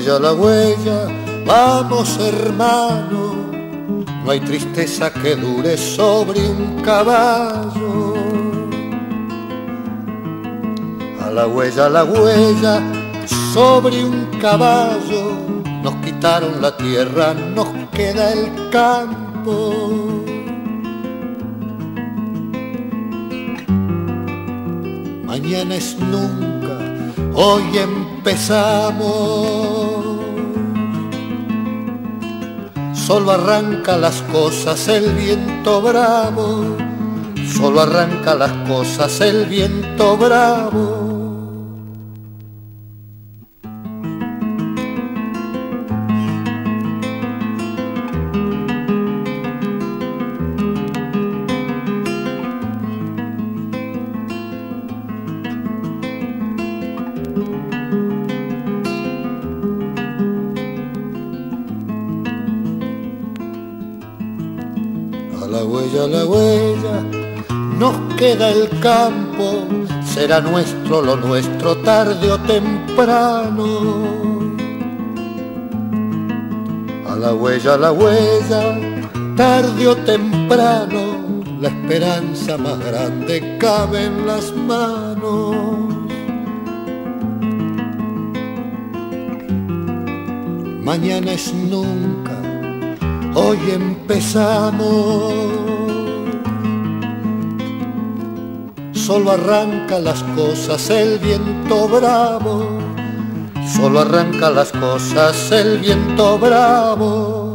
la huella, vamos hermano, no hay tristeza que dure sobre un caballo. A la huella, sobre un caballo, nos quitaron la tierra, nos queda el campo. Mañana es nunca, hoy empezamos. Solo arranca las cosas el viento bravo, solo arranca las cosas el viento bravo. A la huella, nos queda el campo, será nuestro lo nuestro tarde o temprano. A la huella, tarde o temprano, la esperanza más grande cabe en las manos. Mañana es nunca, hoy empezamos. Solo arranca las cosas el viento bravo, solo arranca las cosas el viento bravo.